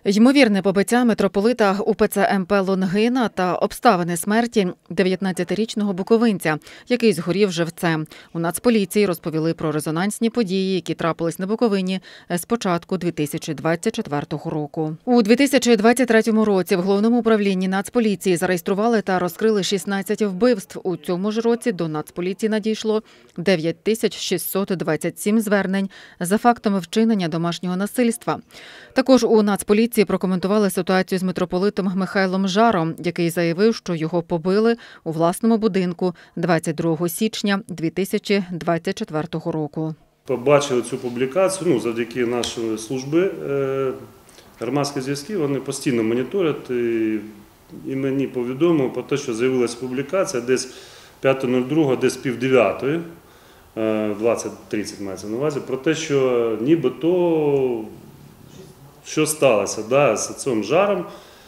Ймовірне побиття митрополита УПЦ МП Лонгина та обставини смерті 19-річного буковинця, який згорів живцем. У Нацполіції розповіли про резонансні події, які трапились на Буковині з початку 2024 року. У 2023 році в Головному управлінні Нацполіції зареєстрували та розкрили 16 вбивств. У цьому ж році до Нацполіції надійшло 9627 звернень за фактами вчинення домашнього насильства. Також у Нацполіції прокоментували ситуацію з митрополитом Михайлом Жаром, який заявив, що його побили у власному будинку 22 січня 2024 року. Побачили цю публікацію, завдяки нашої служби громадських зв'язків, вони постійно моніторять і мені повідомили про те, що з'явилася публікація десь 5.02, десь 8:30, 20:30 мається на увазі, про те, що нібито що сталося з цим Жаром.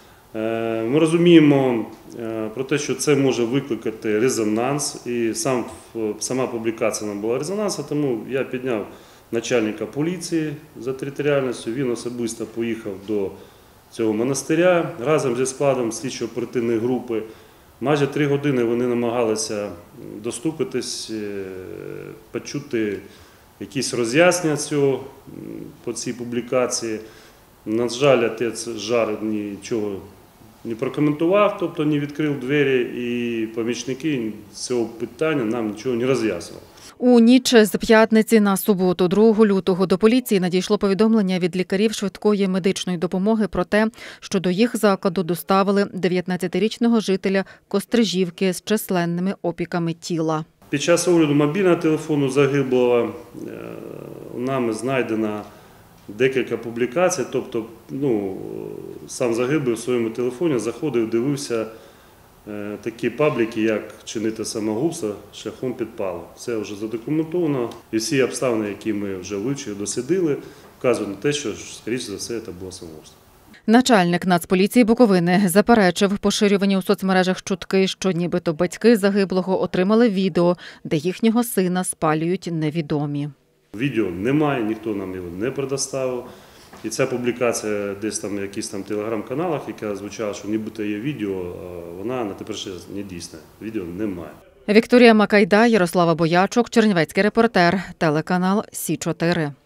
Ми розуміємо про те, що це може викликати резонанс, і сама публікація була резонансом, тому я підняв начальника поліції за територіальністю, він особисто поїхав до цього монастиря разом зі складом слідчо-оперативної групи. Майже 3 години вони намагалися достукатись, почути якісь роз'яснення по цій публікації. На жаль, отець Жар нічого не прокоментував, тобто не відкрив двері, і помічники з цього питання нам нічого не роз'яснювали. У ніч з п'ятниці на суботу, 2 лютого, до поліції надійшло повідомлення від лікарів швидкої медичної допомоги про те, що до їх закладу доставили 19-річного жителя Кострижівки з численними опіками тіла. Під час огляду мобільного телефону загиблого нами знайдено декілька публікацій, тобто сам загиблий в своєму телефоні заходив, дивився такі пабліки, як «Чинити самогубство шляхом підпалу». Це вже задокументовано, і всі обставини, які ми вже вивчили, дослідили, вказують на те, що, скоріше за все, це було самогубство. Начальник Нацполіції Буковини заперечив поширювані у соцмережах чутки, що нібито батьки загиблого отримали відео, де їхнього сина спалюють невідомі. Відео немає, ніхто нам його не предоставив. І ця публікація десь там в якихось телеграм-каналах, яка звучала, що нібито є відео, вона на теперішній час не дійсна. Відео немає. Вікторія Макайда, Ярослава Боячук, Чернівецький репортер, телеканал Сі 4.